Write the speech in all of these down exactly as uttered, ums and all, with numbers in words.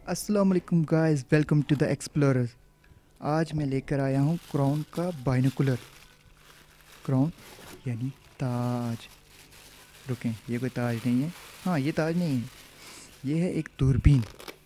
अस्सलाम वालेकुम guys, welcome to the explorer. आज मैं लेकर आया हूँ क्राउन का बाइनोकुलर। क्राउन यानी ताज। रुकें, ये कोई ताज नहीं है। हाँ, ये ताज नहीं है, ये है एक दूरबीन।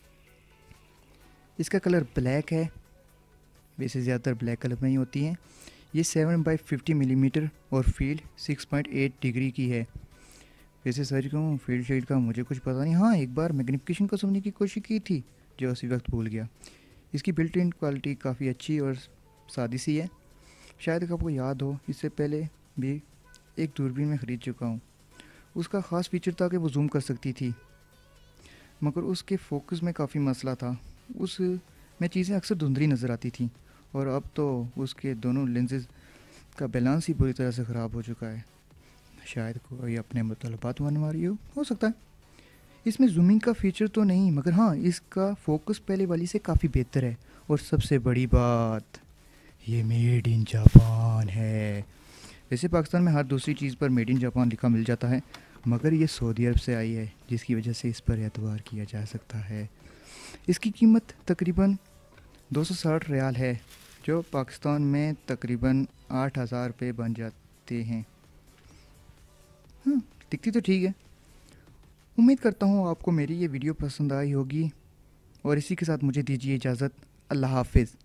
इसका कलर ब्लैक है, वैसे ज़्यादातर ब्लैक कलर में ही होती हैं। ये सेवन बाई फिफ्टी मिलीमीटर और field six point eight degree की है। वैसे सच कहूँ, फील्ड शील्ड का मुझे कुछ पता नहीं। हाँ, एक बार मैग्निफिकेशन को समझने की कोशिश की थी, जो उसी वक्त भूल गया। इसकी बिल्ट इन क्वालिटी काफ़ी अच्छी और सादी सी है। शायद आपको याद हो, इससे पहले भी एक दूरबीन में ख़रीद चुका हूँ। उसका ख़ास फीचर था कि वो जूम कर सकती थी, मगर उसके फोकस में काफ़ी मसला था। उस में चीज़ें अक्सर धुंधली नज़र आती थी, और अब तो उसके दोनों लेंसेज का बैलेंस ही बुरी तरह से ख़राब हो चुका है। शायद कोई अपने मुतलबात मनमारी हो हो सकता है। इसमें जूमिंग का फीचर तो नहीं, मगर हाँ, इसका फोकस पहले वाली से काफ़ी बेहतर है। और सबसे बड़ी बात, ये मेड इन जापान है। वैसे पाकिस्तान में हर दूसरी चीज़ पर मेड इन जापान लिखा मिल जाता है, मगर ये सऊदी अरब से आई है, जिसकी वजह से इस पर एतबार किया जा सकता है। इसकी कीमत तकरीबन दो सौ साठ रियाल है, जो पाकिस्तान में तकरीबन आठ हज़ार रुपये बन जाते हैं। हाँ, दिखती तो ठीक है। उम्मीद करता हूँ आपको मेरी ये वीडियो पसंद आई होगी, और इसी के साथ मुझे दीजिए इजाज़त। अल्लाह हाफिज़।